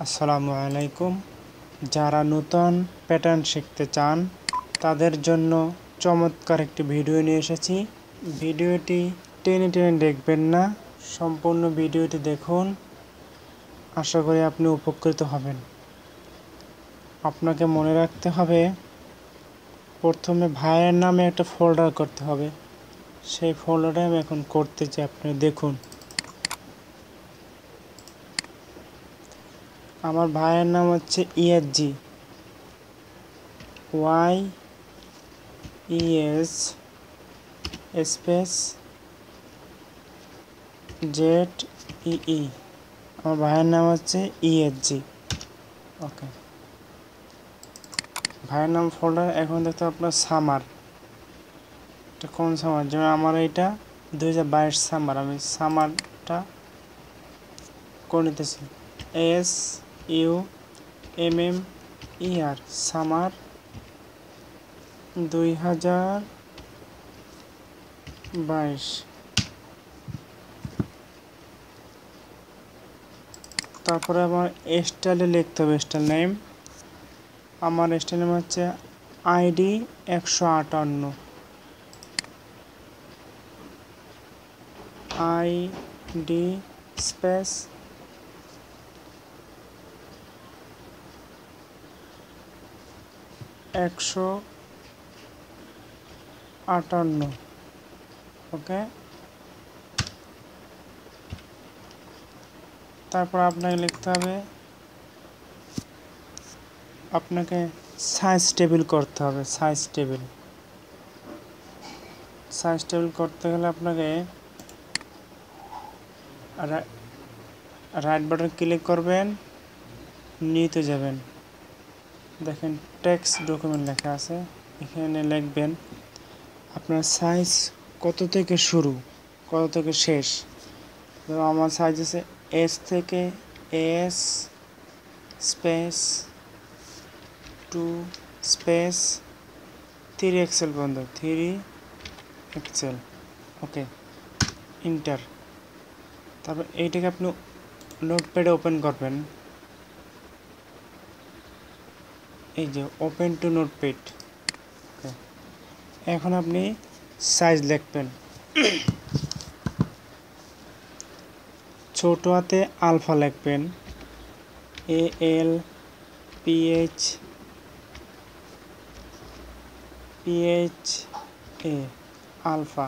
আসসালামু আলাইকুম। যারা নতুন প্যাটার্ন শিখতে চান তাদের জন্য চমৎকার একটি ভিডিও নিয়ে এসেছি। ভিডিওটি টেনে টেনে দেখবেন না, সম্পূর্ণ ভিডিওটি দেখুন। আশা করি আপনি উপকৃত হবেন। আপনাকে মনে রাখতে হবে, প্রথমে ভাইয়ের নামে একটা ফোল্ডার করতে হবে। সেই ফোল্ডারটা আমি এখন করতে চাই, আপনি দেখুন। আমার ভাইয়ের নাম হচ্ছে ইএসজি, YES স্পেস ZEE। আমার ভাইয়ের নাম হচ্ছে ইএসজি। ওকে, ভাইয়ের নাম ফোল্ডার। এখন দেখতে আপনার সামার, এটা কোন সামার? যেমন আমার এইটা 2022 সামার, আমি সামারটা করে নিতেছি। SUMMER summer 2022। তারপরে আমার স্টাইলে লিখতে হবে স্টাইল নেম। আমার স্টাইল নেম হচ্ছে ID 158, ID স্পেস একশো 58। ওকে, তারপর আপনাকে লিখতে হবে, আপনাকে সাইজ টেবিল করতে হবে। সাইজ টেবিল করতে গেলে আপনাকে রাইট বাটন ক্লিক করবেন, নিতে যাবেন, দেখেন টেক্সট ডকুমেন্ট লেখা আছে, এখানে লিখবেন আপনার সাইজ কত থেকে শুরু, কত থেকে শেষ। আমার সাইজ আছে S থেকে S স্পেস 2 স্পেস 3 এক্সেল পর্যন্ত, 3 এক্সেল। ওকে, ইন্টার। তারপর এইটাকে আপনি নোটপ্যাডে ওপেন করবেন, এই যে ওপেন টু নোটপ্যাড। ওকে, এখন আপনি সাইজ লিখবেন। ছোট হাতে আলফা লিখবেন, ALPHA আলফা।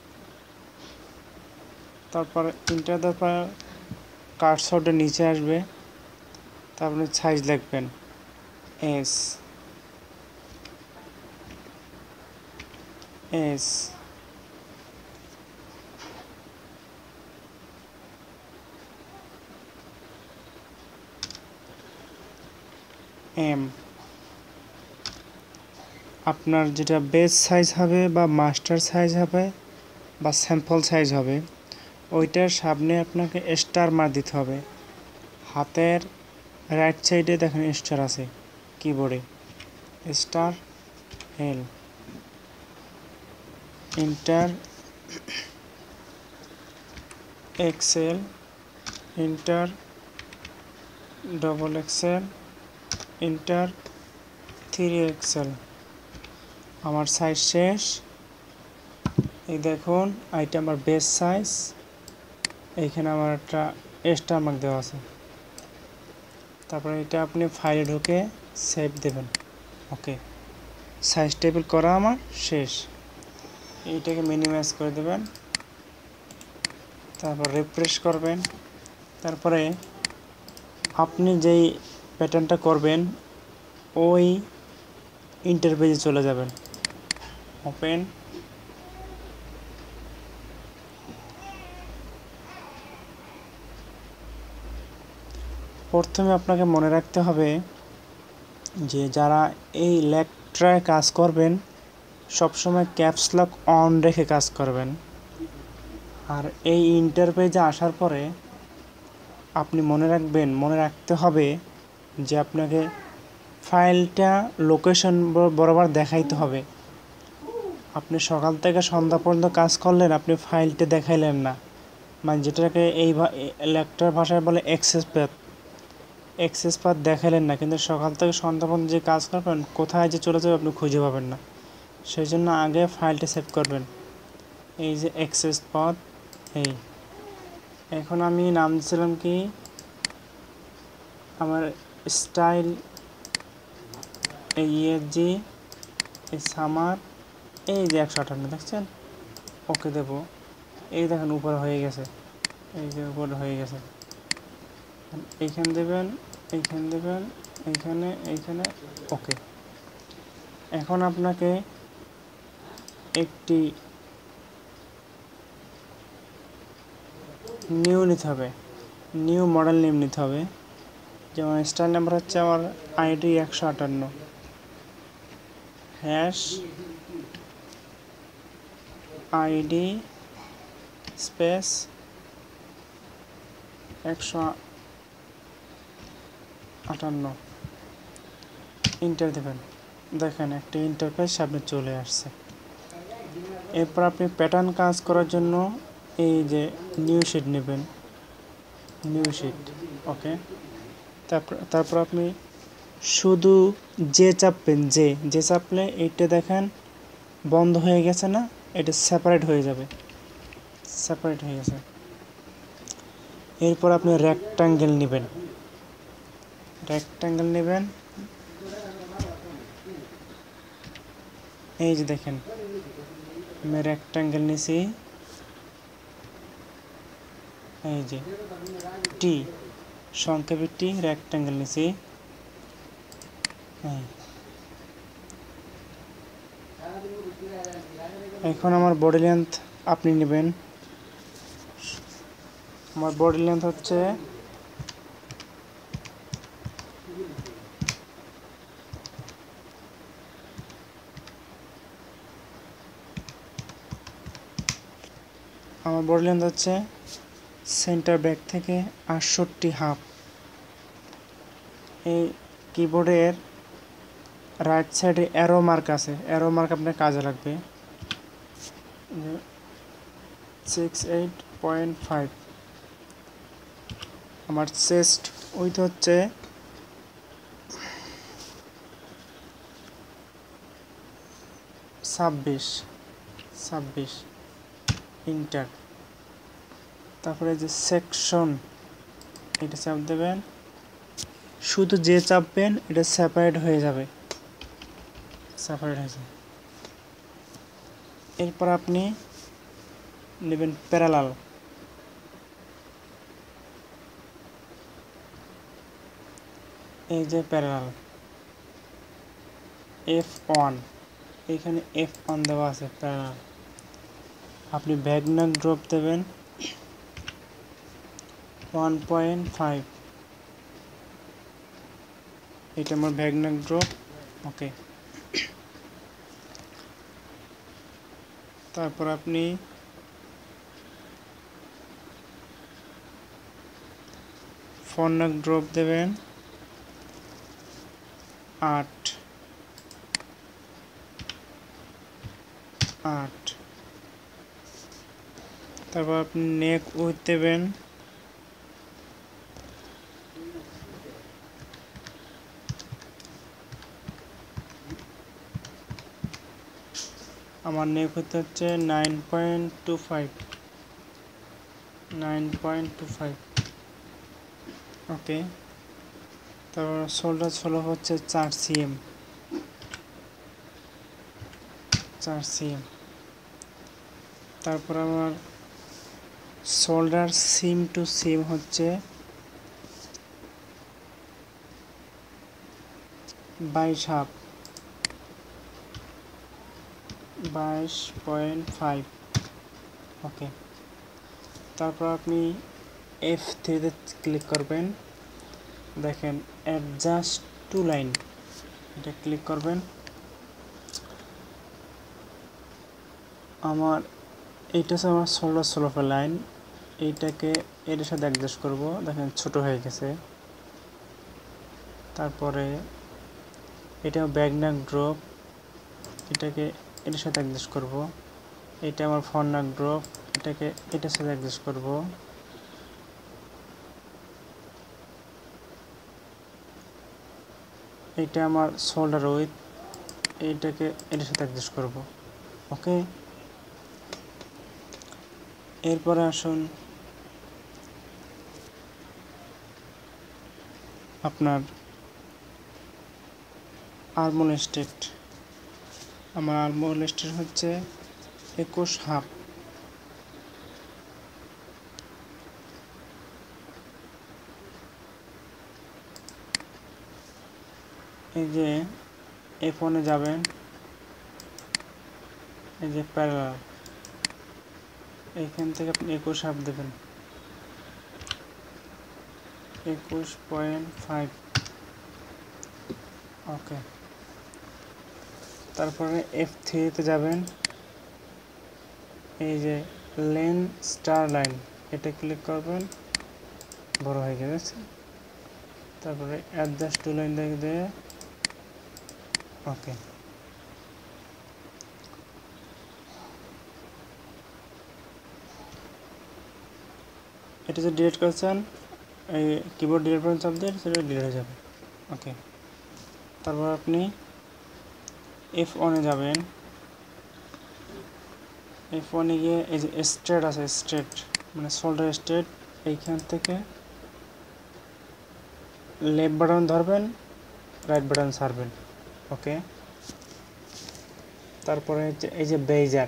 তারপর ইন্টার দেওয়ার পর কার্সরটা নিচে আসবে, তারপরে সাইজ লিখবেন S M। আপনার যেটা বেস সাইজ হবে বা মাস্টার সাইজ হবে বা স্যাম্পল সাইজ হবে, ওইটার সামনে আপনাকে স্টার মার দিতে হবে। হাতের রাইট সাইডে দেখেন স্টার আছে কিবোর্ডে, star L। Enter XL, enter double XL, enter 3 XL. আমার সাইজ শেষ। এই দেখুন, এইটা আমার বেস সাইজ। এইখানে আমার একটা স্টার মার্ক দেওয়া আছে। তারপরে এটা আপনি ফাইলে ঢুকে সেভ দেবেন। ওকে, সাইজ টেবিল করা আমার শেষ। এইটাকে মিনিমাইজ করে দেবেন, তারপর রিফ্রেশ করবেন। তারপরে আপনি যেই প্যাটার্নটা করবেন ওই ইন্টারপেজে চলে যাবেন। ওপেন, প্রথমে আপনাকে মনে রাখতে হবে যে যারা এই লেকট্রায় কাজ করবেন সবসময় ক্যাপস লক অন রেখে কাজ করবেন। আর এই ইন্টারপেজে আসার পরে আপনি মনে রাখতে হবে যে আপনাকে ফাইলটা লোকেশন বরাবর দেখাইতে হবে। আপনি সকাল থেকে সন্ধ্যা পর্যন্ত কাজ করলেন, আপনি ফাইলটা দেখাইলেন না, মানে যেটাকে এই লেকট্রার ভাষায় বলে অ্যাক্সেস প্যাথ। এক্সেস পাথ দেখালেন না, কিন্তু সকাল থেকে সন্ধ্যা পর্যন্ত যে কাজ করবেন কোথায় যে চলে যাবে আপনি খুঁজে পাবেন না। সেই জন্য আগে ফাইলটা সেভ করবেন। এই যে এক্সেস পাথ, এই এখন আমি নাম দিয়েছিলাম কি আমার স্টাইল জি এই সামার, এই যে 158 দেখছেন, ওকে দেব। এই দেখেন উপরে হয়ে গেছে, এই যে উপরে হয়ে গেছে। এইখানে দেবেন, এইখানে দেবেন, এইখানে, এইখানে, ওকে। এখন আপনাকে একটি নিউ নিতে হবে, নিউ মডেল নেম নিতে হবে। যেমন স্টাইল নাম্বার হচ্ছে আমার ID 158 hash ID space 158, enter দেবেন। দেখেন একটা ইন্টারফেস সামনে চলে আসছে। এরপর আপনি প্যাটার্ন কাজ করার জন্য এই যে নিউ শিট নেবেন, নিউ শিট, ওকে। তারপর আপনি শুধু যে চাপবেন, যে চাপলে এইটা দেখেন বন্ধ হয়ে গেছে না, এটা সেপারেট হয়ে যাবে, সেপারেট হয়ে গেছে। এরপর আপনি রেক্ট্যাঙ্গেল নেবেন, রেক্ট্যাঙ্গেল নেবেন। এই যে দেখেন আমি রেক্ট্যাঙ্গেল নিছি, এই যে টি সংক্ষেপে টি রেক্ট্যাঙ্গেল নিছি। এখন আমার বডি লেন্থ আপনি নেবেন। আমার বডি লেন্থ হচ্ছে সেন্টার ব্যাক থেকে 68.5। এই কিবোর্ডের রাইট সাইডে অ্যারো মার্ক আছে, অ্যারো মার্ক আপনার কাজে লাগবে। 68.5। আমার চেস্ট উইথ হচ্ছে 26, ইন্টার। তারপরে যে সেকশন, এটা চাপ দেবেন, শুধু যে চাপবেন এটা সেপারেট হয়ে যাবে, সেপারেট হয়ে যাবে। এরপর আপনি নেবেন প্যারালাল, এই যে প্যারালাল F1, এখানে F1 দেওয়া আছে প্যারালাল। আপনি ব্যাকনাক ড্রপ দেবেন 1.5, এটা আমার ব্যাকনাক ড্রপ, ওকে। তারপর আপনি ফরনাক ড্রপ দেবেন 8। তারপর আপনি নেক উইথ দেবেন আমার নেক উইথ হচ্ছে 9.25, ওকে। তারপর শোল্ডার ছোলো হচ্ছে 4 cm। তারপর আমার শোল্ডার সিম টু সিম হচ্ছে 22.5, ওকে। তারপর আপনি F3 ক্লিক করবেন, দেখেন অ্যাডজাস্ট টু লাইন, এটা ক্লিক করবেন। আমার এইটা হচ্ছে আমার শোল্ডার স্লোপের লাইন, এইটাকে এটার সাথে অ্যাডজাস্ট করব, দেখেন ছোট হয়ে গেছে। তারপরে এটা ব্যাকনাক ড্রপ, এটাকে এটার সাথে অ্যাডজাস্ট করব। এটা আমার ফরনাক ড্রপ, এটাকে এটার সাথে অ্যাডজাস্ট করব। এটা আমার শোল্ডার উইথ, এইটাকে এটার সাথে অ্যাডজাস্ট করব। ওকে, এরপরে আসুন আপনার আর্মহোল স্ট্রেট। আমার আর্মহোল স্ট্রেট হচ্ছে 21.5। এই যে F1 এ যাবেন, এই যে প্যারালাল, এইখান থেকে আপনি 21.5 দেবেন, 21.5। ওকে, তারপরে F3 তে যাবেন, এই যে লেন স্টার লাইন, এটা ক্লিক করবেন, বড় হয়ে গেছে। তারপরে অ্যাডজাস্ট টু লাইন দিয়ে ওকে। এটা যে ডিলিট করছেন, এই কিবোর্ড ডিলিট বাটন চাপ দিয়ে সেটা ডিলিট হয়ে যাবে। ওকে, তারপর আপনি F1 এ যাবেন, F1 এ গিয়ে এই যে স্ট্রেট আছে, স্ট্রেট মানে শোল্ডার স্ট্রেট, এইখান থেকে লেফট বাটন ধরবেন, রাইট বাটন ছাড়বেন। ওকে, তারপরে এই যে বেজার,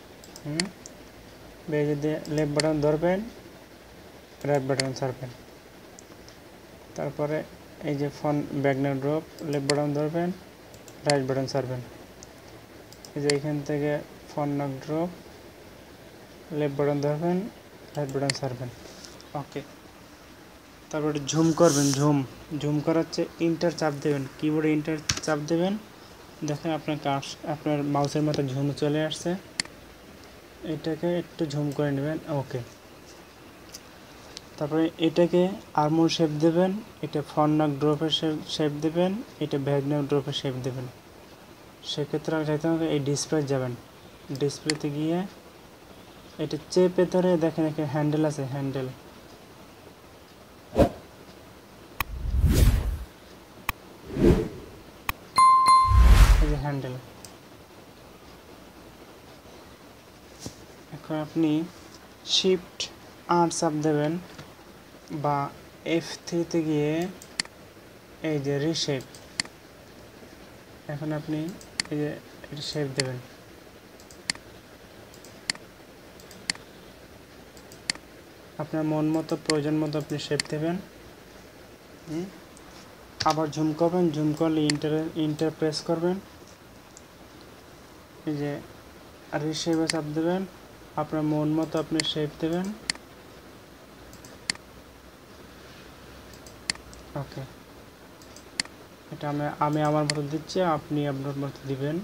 বেজার দিয়ে লেফট বাটন ধরবেন, রাইট বাটন ছাড়বেন। তারপরে এই যে front background drop, left button ধরবেন, রাইট বাটন ছাড়বেন। এই যে এখান থেকে front neck drop, left button ধরবেন, রাইট বাটন ছাড়বেন। ওকে, তারপরে ঝুম করবেন, ঝুম করার হচ্ছে ইন্টার চাপ দেবেন, কিবোর্ডে ইন্টার চাপ দেবেন, দেখেন আপনার আপনার মাউসের মতো ঝুম চলে আসছে। এটাকে একটু ঝুম করে নেবেন। ওকে, তারপরে এটাকে আর্মহোল শেপ দেবেন, এটা ফন নক ড্রপের শেপ দেবেন, এটা ব্যাকগ্রাউন্ড ড্রপের শেপ দেবেন। সেক্ষেত্রে চাইতে হবে এই ডিসপ্লে যাবেন, ডিসপ্লেতে গিয়ে এটা চেপে ধরে দেখেন এখানে হ্যান্ডেল আছে, হ্যান্ডেল, এই যে হ্যান্ডেল। এখন আপনি শিফট আর চাপ দেবেন বা F3 তে গিয়ে এই যে রিশেপ, এখন আপনি এই যে শেপ দেবেন। আপনার মন মতো প্রয়োজন মতো আপনি শেপ দেবেন। আবার ঝুম করবেন, ঝুম করলে ইন্টার প্রেস করবেন, এই যে রিশেপে চাপ দেবেন, আপনার মন মতো আপনি শেপ দেবেন। ওকে, এটা আমি আমার মতো দিচ্ছি, আপনি আপনার মতো দিবেন।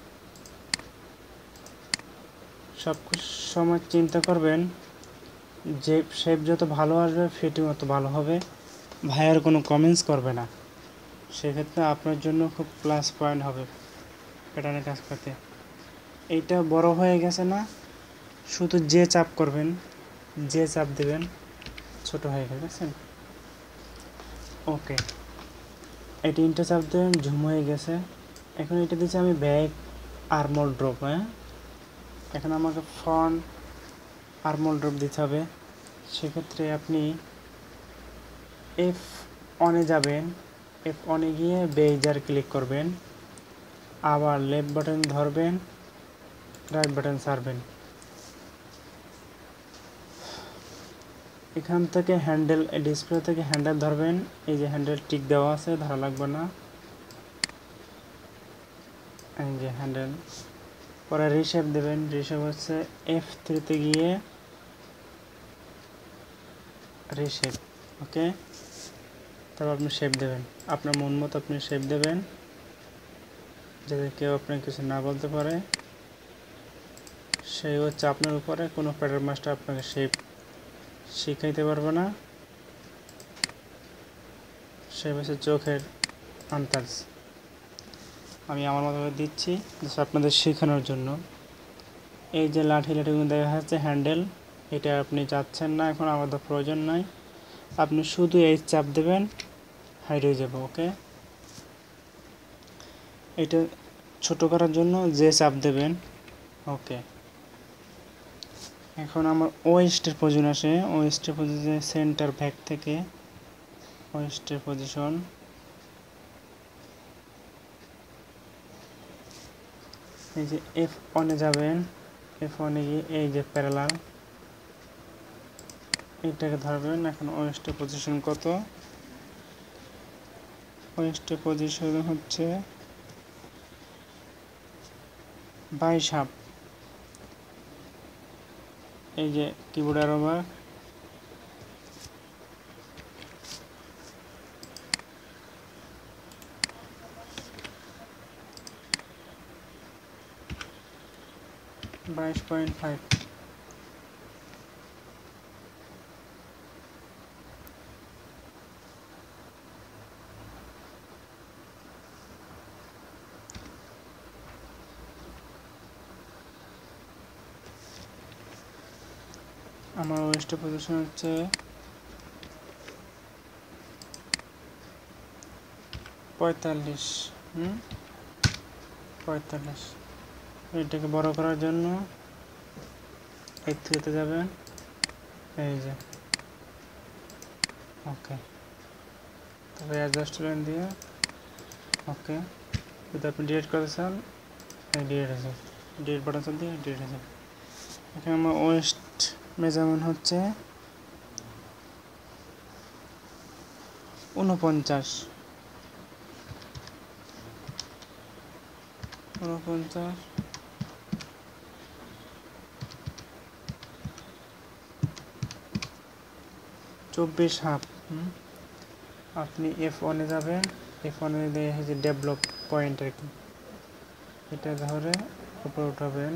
সব সময় চিন্তা করবেন যে শেপ যত ভালো আসবে ফিটিং অত ভালো হবে, ভাইয়ার কোনো কমেন্টস করবে না, সেক্ষেত্রে আপনার জন্য খুব প্লাস পয়েন্ট হবে প্যাটার্নের কাজ করতে। এইটা বড় হয়ে গেছে না, শুধু যে চাপ করবেন, যে চাপ দেবেন, ছোট হয়ে গেছে। ওকে, এটা ইন্টার চাপ দেবেন, ঝুম হয়ে গেছে। এখন এটা দিচ্ছি আমি ব্যাক আর্মহোল ড্রপ। এখন আমাকে ফ্রন্ট আর্মহোল ড্রপ দিতে হবে। সেক্ষেত্রে আপনি F1 এ যাবেন, F1 এ গিয়ে বেজার ক্লিক করবেন, আবার লেফট বাটন ধরবেন, রাইট বাটন ছাড়বেন। এখান থেকে হ্যান্ডেল, ডিসপ্লে থেকে হ্যান্ডেল ধরবেন, এই যে হ্যান্ডেল টিক দেওয়া আছে, ধরা লাগবে না, এই যে হ্যান্ডেল। পরে রিশেপ দেবেন, রিশেপ হচ্ছে F3 তে গিয়ে রিশেপ। ওকে, তারপর আপনি শেপ দেবেন, আপনার মন মতো আপনি শেপ দেবেন, যাতে কেউ আপনাকে কিছু না বলতে পারে। সেই হচ্ছে আপনার উপরে, কোনো প্যাটার্ন মাস্টার আপনাকে শেপ শিখাইতে পারবে না। শেপ হচ্ছে চোখের আন্দাজ, আমি আমার মতো করে দিচ্ছি আপনাদের শেখানোর জন্য। এই যে লাঠিগুলো দেখা যাচ্ছে হ্যান্ডেল, এটা আপনি চাচ্ছেন না, এখন আমাদের প্রয়োজন নাই, আপনি শুধু এই চাপ দেবেন, হাইড হয়ে যাবে। ওকে, এটা ছোট করার জন্য যে চাপ দেবেন। ওকে, এখন আমার ওয়েস্টের পজিশন আসে। ওয়েস্টের পজিশনে সেন্টার ব্যাক থেকে ওয়েস্টের পজিশন, এই যে F1 এ যাবেন। F1 এ গিয়ে এই যে প্যারালাল এটাকে ধরবেন। এখন ওয়েস্টের পজিশন কত? ওয়েস্টের পজিশন হচ্ছে 22 এই যে কিবোর্ড অ্যারো মার্ক, $22.5। আমার ওয়েস্টের পজিশন হচ্ছে 45। 45। এটাকে বড় করার জন্য F3-তে যাবেন, এই যে ওকে। তবে অ্যাডজাস্ট লাইন দিয়ে ওকে। যদি আপনি ডিলিট করতে চান ডিলিট আছে, ডিলিট বাটন চাপ দিয়ে ডিলিট আছে। এখানে আমার ওয়েস্ট মেজারমেন্ট হচ্ছে 49। 24.5। আপনি F1 এ যাবেন। F1 এ দিয়ে যে ডেভেলপ পয়েন্ট আর কি, এটা ধরে উপরে উঠাবেন,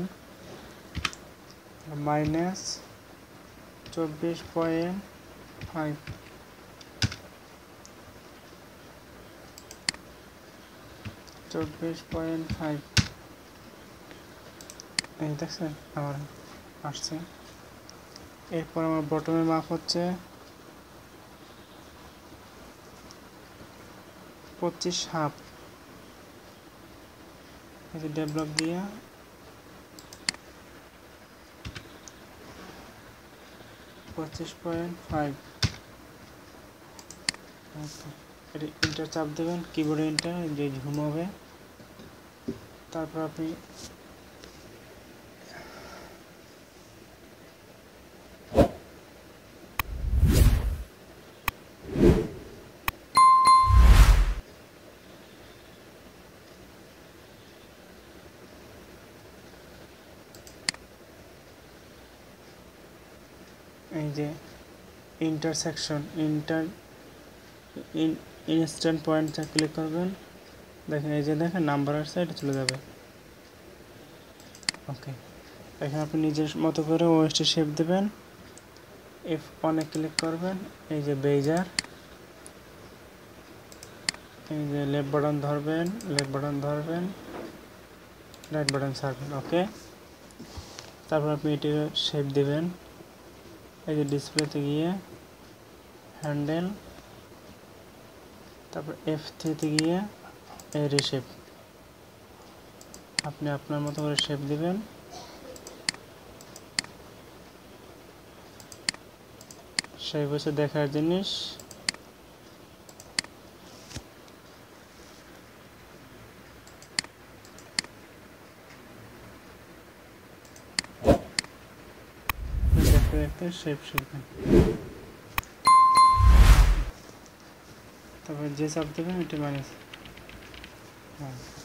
-24.5। এই দেখছেন আমার আসছে। এরপর আমার বটমের মাপ হচ্ছে 25.5। এই যে ডেভেলপ দিয়ে 25.5। এটা এন্টার চাপ দেবেন, কিবোর্ডে এন্টার, যে ঝুম হবে। তারপর আপনি এই যে ইন্টারসেকশন ইনস্ট্যান্ট পয়েন্টটা ক্লিক করবেন। দেখেন এই যে দেখেন নাম্বার আসছে, এটা চলে যাবে। ওকে, এখন আপনি নিজের মতো করে ওয়েস্টের শেপ দেবেন। F1 এ ক্লিক করবেন, এই যে বেজার, এই যে লেফট বাটন ধরবেন, রাইট বাটন ছাড়বেন। ওকে, তারপর আপনি এটির শেপ দেবেন। এই যে ডিসপ্লেতে গিয়ে হ্যান্ডেল, তারপর F3-তে গিয়ে এই রিশেপ। আপনি আপনার মতো করে শেপ দিবেন। সেই বছর দেখার জিনিস। দেখতে দেখতে শেপ শিখবেন। তারপর যে চাপ দেবেন এটা মাইনাস।